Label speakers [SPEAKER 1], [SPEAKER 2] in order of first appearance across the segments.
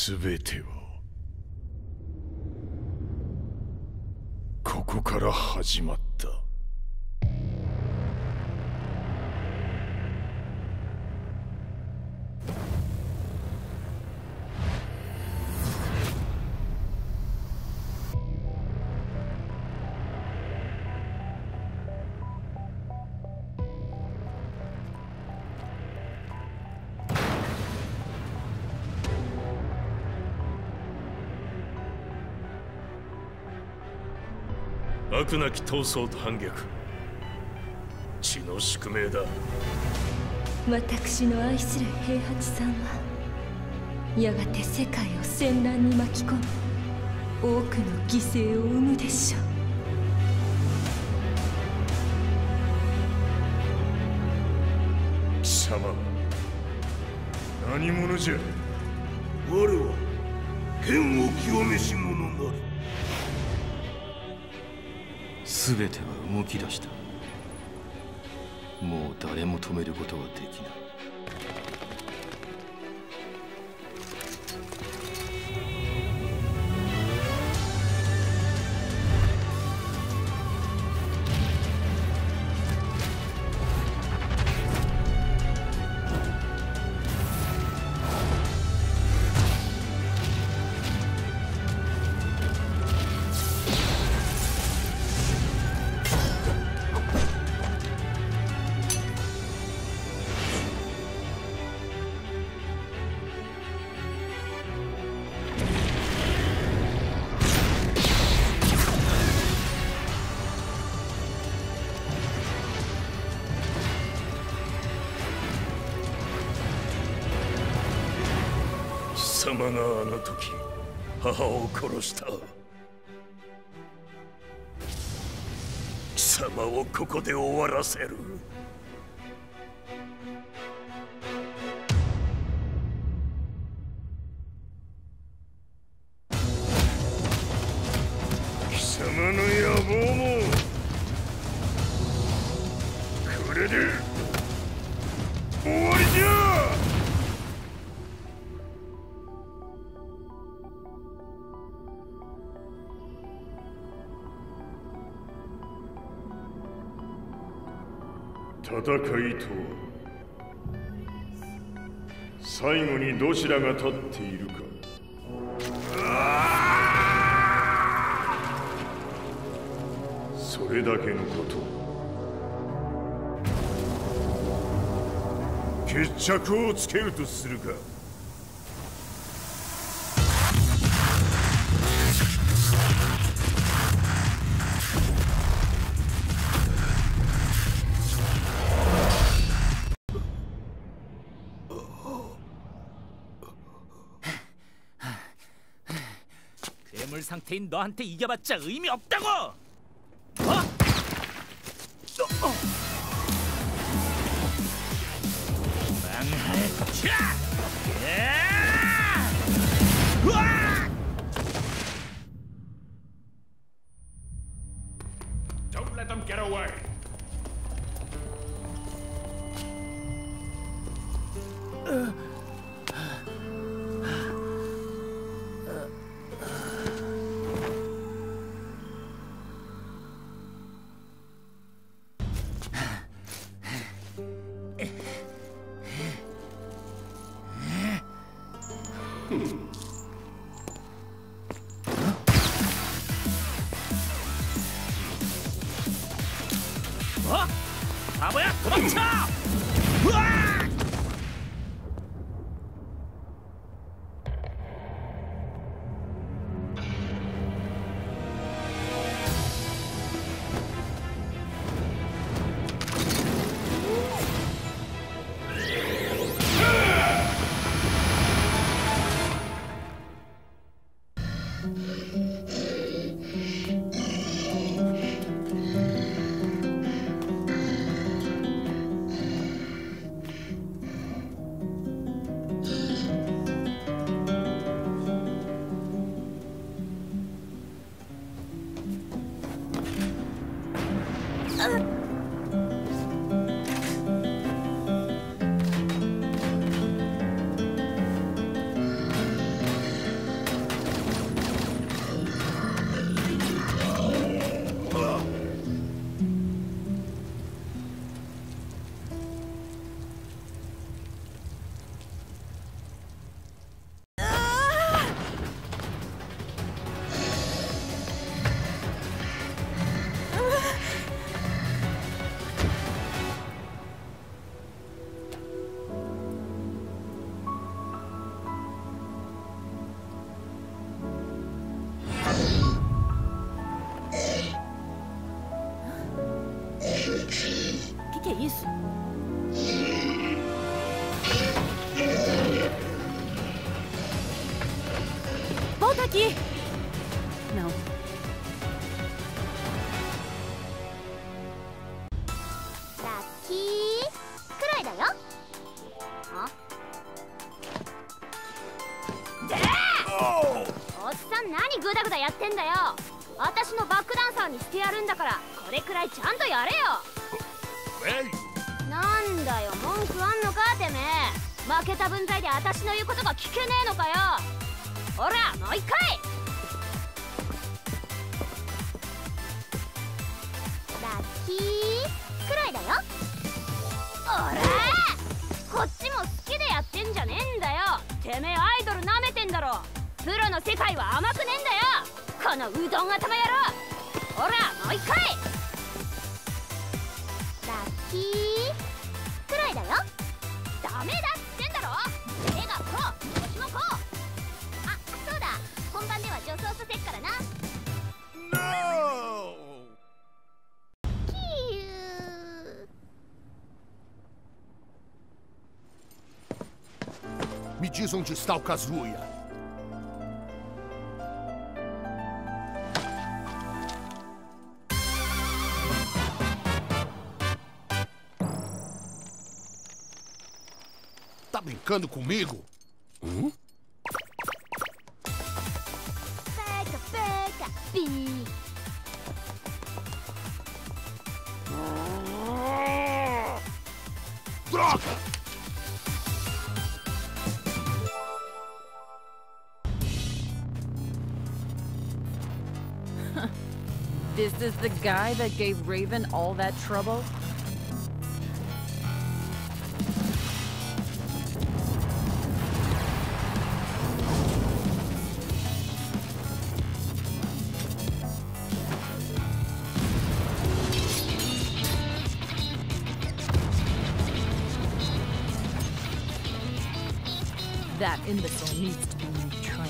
[SPEAKER 1] 全てはここから始まった。
[SPEAKER 2] 悪なき闘争と反逆、血の宿命だ。
[SPEAKER 3] 私の愛する平八さんはやがて世界を戦乱に巻き込み多くの犠牲を生むでしょう。
[SPEAKER 1] 貴様何者じゃ。
[SPEAKER 4] 我は剣を清めし者なる。
[SPEAKER 5] 全ては動き出した。もう誰も止めることはできない。
[SPEAKER 2] 貴様があの時母を殺した。貴様をここで終わらせる。
[SPEAKER 1] 貴様の野望もこれで終わりじゃ。戦いとは最後にどちらが立っているか。それだけのこと。決着をつけるとするか。
[SPEAKER 6] 괴물 상태인 너한테 이겨봤자 의미 없다고! 망할 자!
[SPEAKER 1] Don't let them get away.
[SPEAKER 6] 바보야, 도망쳐! 으아!
[SPEAKER 7] isso? Volta aqui! Não.
[SPEAKER 8] Daqui... くらいだよ。あ？おっさん何グダグダやってんだよ。私のバックダンサーにしてやるんだから、これくらいちゃんとやれよ。なんだよ、文句あんのかてめえ。負けた分際で私の言うことが聞けねえのかよ。ほらもう一回。ラッキーくらいだよ。おらこっちも好きでやってんじゃねえんだよ。てめえアイドルなめてんだろ。プロの世界は甘くねえんだよ、このうどん頭野郎。ほらもう一回。ラッキーくらいだよ。ダメだってんだろ。手がこう、腰もこう。あ、そうだ、本番では助走させっからな。キュー
[SPEAKER 4] Me diz onde está o Kazuya. Tá brincando comigo?
[SPEAKER 8] Pega, pega, pi.
[SPEAKER 4] Droga!
[SPEAKER 7] This is the guy that gave Raven all that trouble? That imbecile needs to be retrained.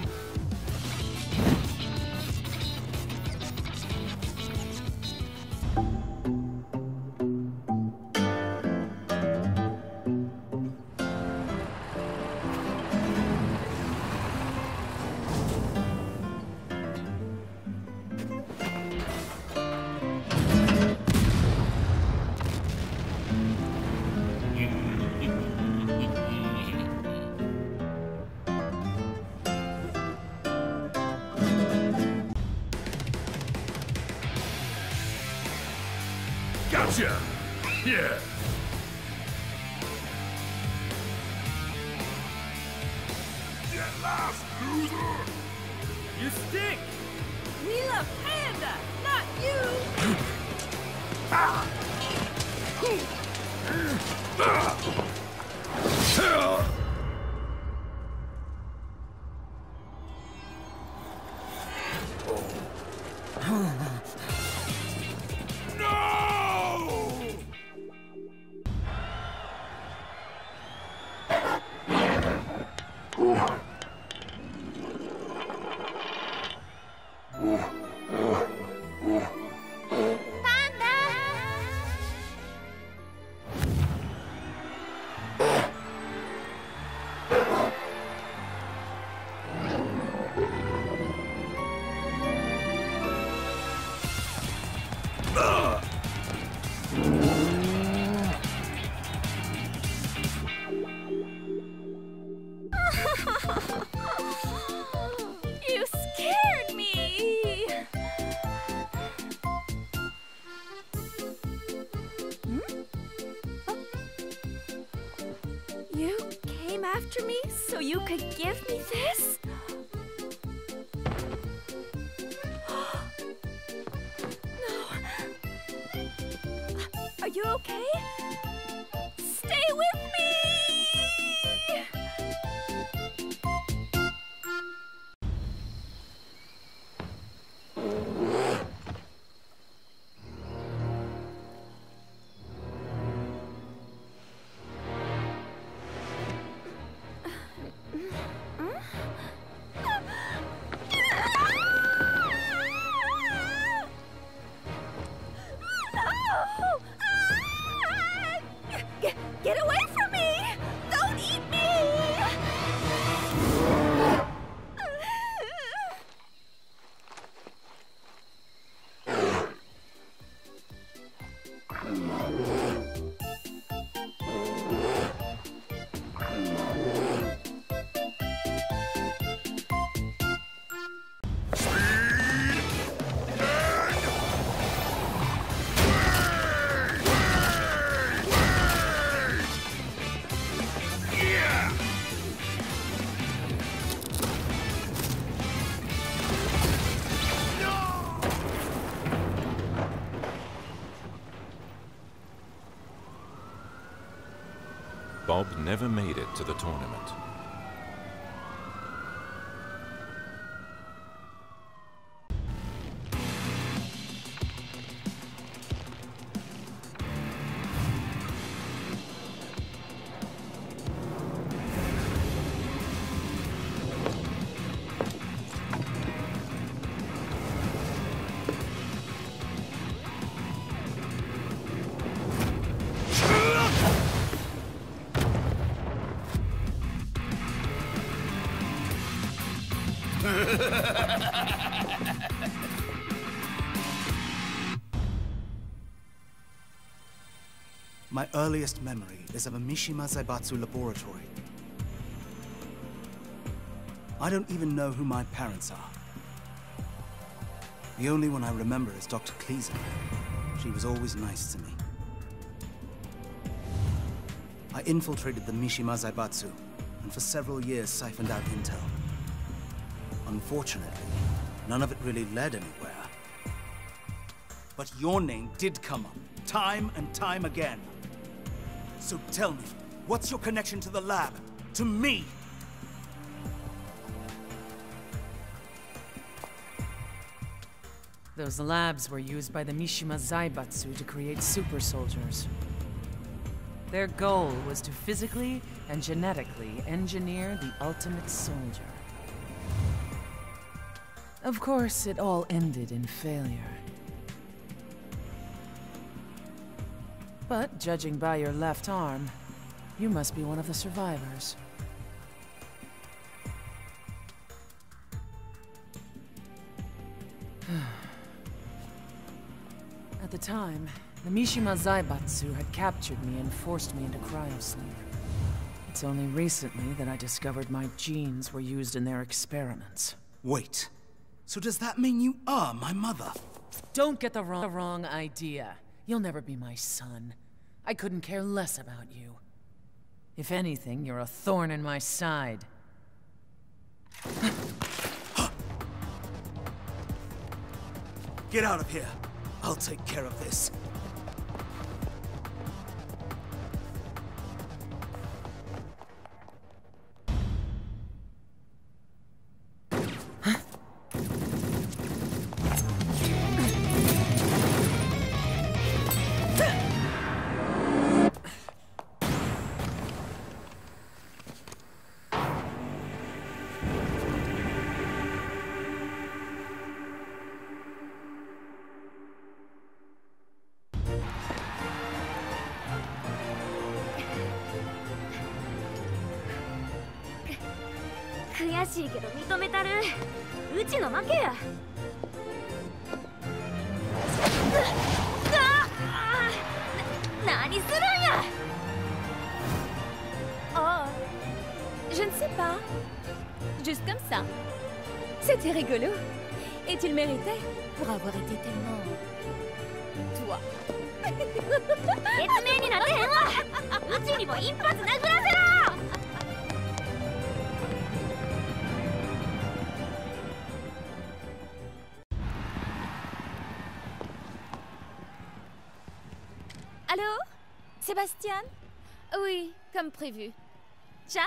[SPEAKER 2] Gotcha! Yeah!
[SPEAKER 1] Get lost, loser!
[SPEAKER 6] You stink!
[SPEAKER 7] We love Panda, not you!
[SPEAKER 3] You scared me! You came after me so you could give me this? No. Are you okay? Stay with me!
[SPEAKER 9] Bob never made it to the tournament.
[SPEAKER 10] My earliest memory is of a Mishima Zaibatsu laboratory. I don't even know who my parents are. The only one I remember is Dr. Kleeser. She was always nice to me. I infiltrated the Mishima Zaibatsu, and for several years siphoned out intel. Unfortunately, none of it really led anywhere. But your name did come up, time and time again. So tell me, what's your connection to the lab? To me?
[SPEAKER 7] Those labs were used by the Mishima Zaibatsu to create super soldiers. Their goal was to physically and genetically engineer the ultimate soldier. Of course, it all ended in failure. But judging by your left arm, you must be one of the survivors. At the time, the Mishima Zaibatsu had captured me and forced me into cryosleep. It's only recently that I discovered my genes were used in their experiments.
[SPEAKER 10] Wait, so does that mean you are my mother?
[SPEAKER 7] Don't get the wrong idea. You'll never be my son. I couldn't care less about you. If anything, you're a thorn in my side.
[SPEAKER 10] Get out of here. I'll take care of this.
[SPEAKER 8] 悔しいけど認めたる。うちの負けや。何するんや。
[SPEAKER 3] Oh, je ne sais pas. Juste comme ça. C'était rigolo. Et tu le méritais pour avoir été tellement... toi.
[SPEAKER 8] 説明になってへんわ。うちにも一発殴らせろ。
[SPEAKER 3] Allô? Sébastien? Oui, comme prévu. Ciao!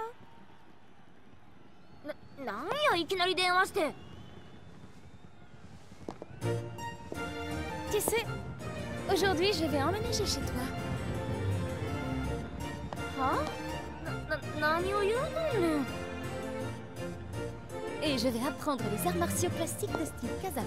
[SPEAKER 8] なんやいきなり電話して。
[SPEAKER 3] Tu sais, aujourd'hui je vais emménager chez toi.
[SPEAKER 8] は？何を言うとんねん。
[SPEAKER 3] Et je vais apprendre les arts martiaux classiques de style Kazama.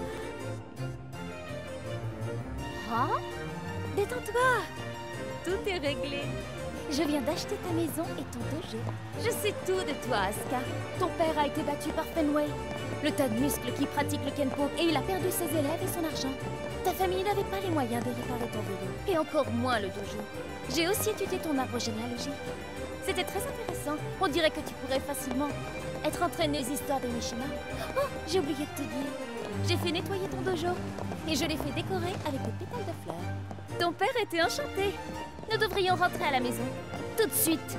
[SPEAKER 8] は？
[SPEAKER 3] Détends-toi, tout est réglé. Je viens d'acheter ta maison et ton dojo. Je sais tout de toi, Asuka. Ton père a été battu par Fenway, le tas de muscles qui pratique le Kenpo, et il a perdu ses élèves et son argent. Ta famille n'avait pas les moyens de réparer ton vélo, et encore moins le dojo. J'ai aussi étudié ton arbre généalogique. C'était très intéressant. On dirait que tu pourrais facilement être entraîné aux histoires des Mishima. Oh, j'ai oublié de te dire. J'ai fait nettoyer ton dojo, et je l'ai fait décorer avec des pétales de fleurs. Ton père était enchanté. Nous devrions rentrer à la maison. Tout de suite.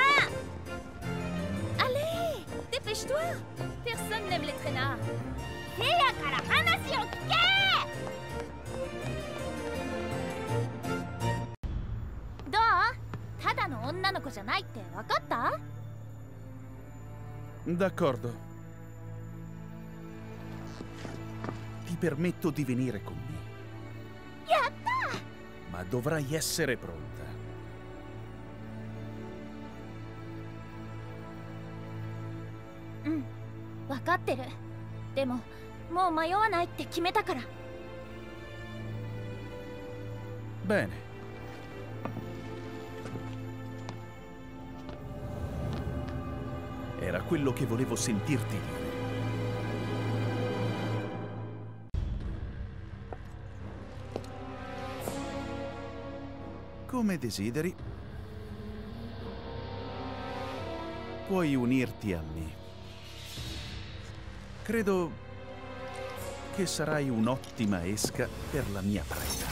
[SPEAKER 3] Allez, dépêche-toi. Personne n'aime les traînards.
[SPEAKER 8] せやから話を聞け。どう？ただの女の子じゃないって分かった？
[SPEAKER 11] D'accordo. Ti permetto di venire con me.
[SPEAKER 8] Yatta!
[SPEAKER 11] Ma dovrai essere pronta.
[SPEAKER 8] Vâng, 分かってる。でも、もう迷わないって決めたから。
[SPEAKER 11] Bene. Era quello che volevo sentirti dire. Come desideri. Puoi unirti a me. Credo che sarai un'ottima esca per la mia preda.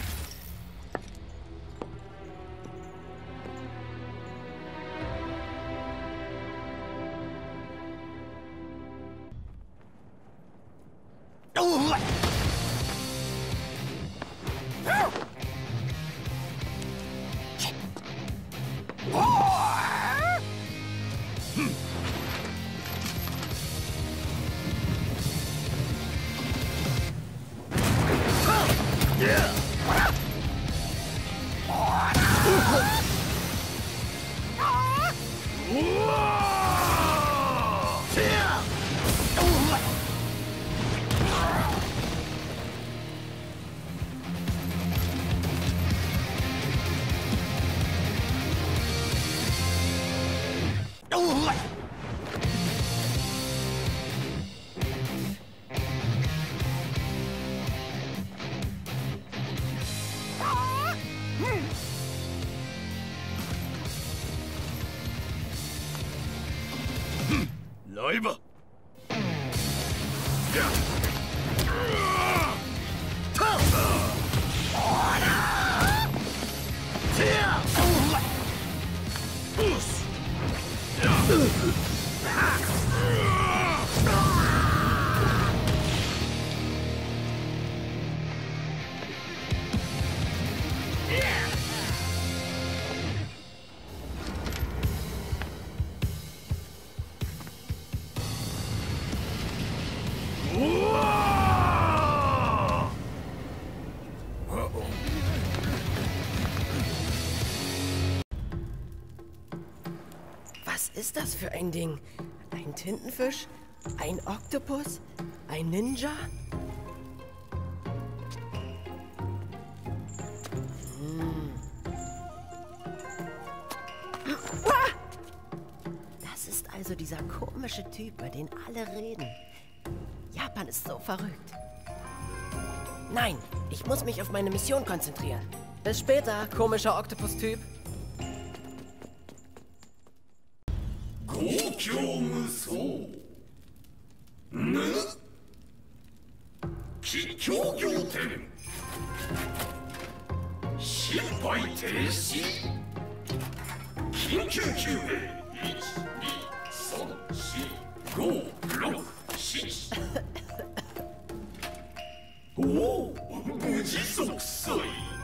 [SPEAKER 1] 라이바!
[SPEAKER 12] Was ist das für ein Ding? Ein Tintenfisch? Ein Oktopus? Ein Ninja? Das ist also dieser komische Typ, über den alle reden. Japan ist so verrückt. Nein, ich muss mich auf meine Mission konzentrieren. Bis später, komischer Oktopus-Typ.
[SPEAKER 4] 公共無双ぬ気境業点心肺停止緊急救命1234567おお無事息災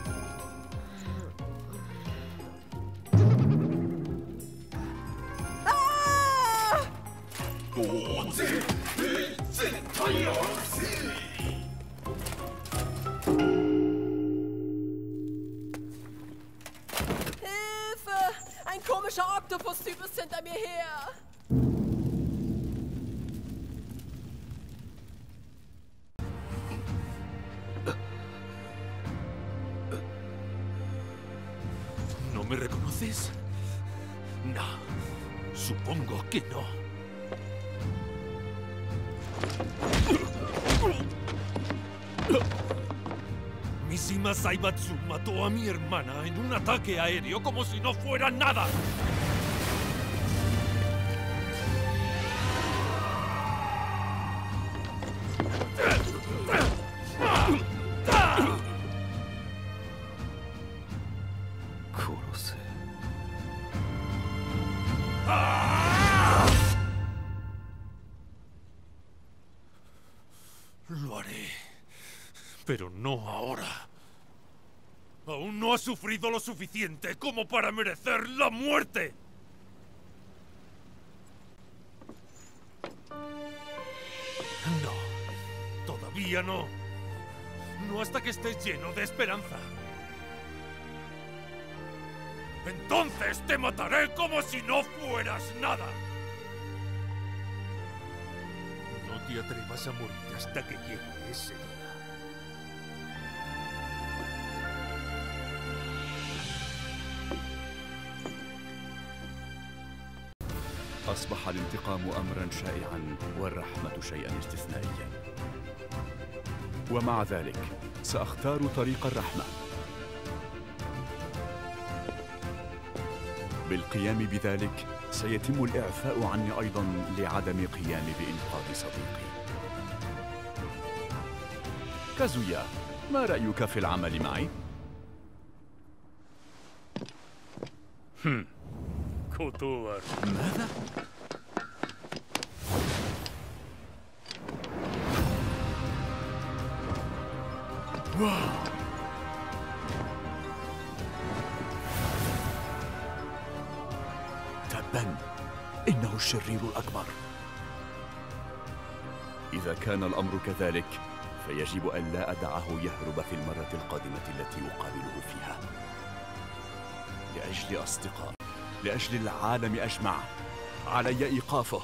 [SPEAKER 12] Hilfe! Ein komischer Oktopus-Typ ist hinter mir her!
[SPEAKER 2] ¿No me reconoces? No, supongo que no. Mishima Zaibatsu mató a mi hermana en un ataque aéreo como si no fuera nada. Pero no ahora. Aún no has sufrido lo suficiente como para merecer la muerte. No, todavía no. No hasta que estés lleno de esperanza. Entonces te mataré como si no fueras nada. No te atrevas a morir hasta que llegue ese día.
[SPEAKER 13] أصبح الانتقام أمرا شائعا والرحمة شيئا استثنائيا، ومع ذلك سأختار طريق الرحمة بالقيام بذلك. سيتم الإعفاء عني أيضا لعدم قيامي بإنقاذ صديقي. كازويا، ما رأيك في العمل معي؟ ماذا؟ واو. تبا، إنه الشرير الأكبر. إذا كان الأمر كذلك فيجب أن لا أدعه يهرب في المرة القادمة التي أقابله فيها. لأجل أصدقائي، لأجل العالم أجمع، علي إيقافه.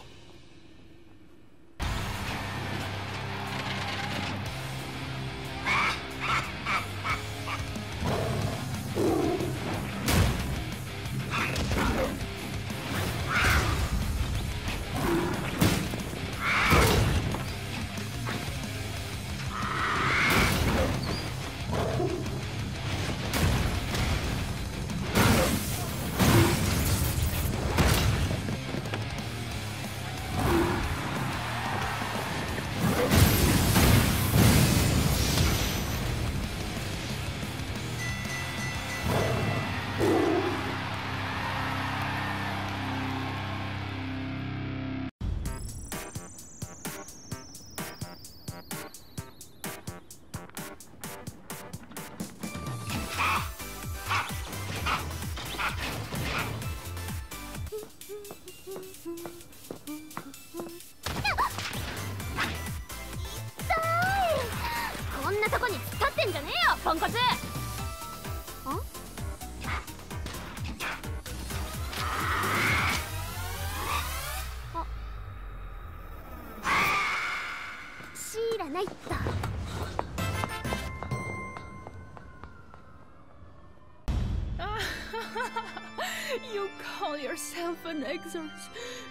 [SPEAKER 3] You call yourself an exorcist.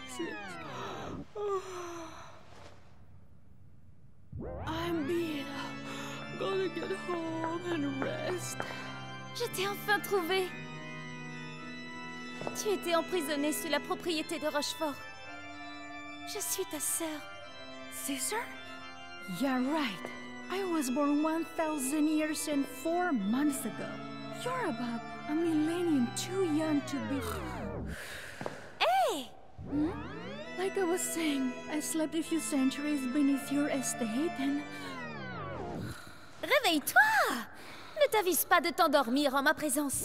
[SPEAKER 3] I'm beat up. Gonna get home and rest.
[SPEAKER 8] Je t'ai enfin trouvé. Tu étais emprisonnée sous la propriété de Rochefort. Je suis ta sœur.
[SPEAKER 3] Caesar? Yeah, right. I was born 1,000 years and 4 months ago. You're about a millennium too young to be...
[SPEAKER 8] Hey!
[SPEAKER 3] Like I was saying, I slept a few centuries beneath your estate and...
[SPEAKER 8] Réveille-toi! Ne t'avise pas de t'endormir en ma présence.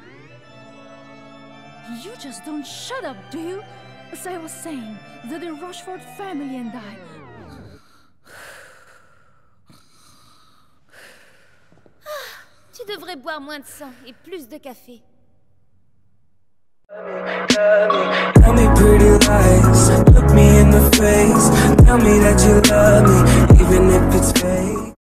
[SPEAKER 3] You just don't shut up, do you? As I was saying, the Rochefort family and I...
[SPEAKER 8] Tu devrais boire moins de sang et plus de café.
[SPEAKER 14] Tell me pretty lies, look me in the face. Tell me that you love me, even if it's fake.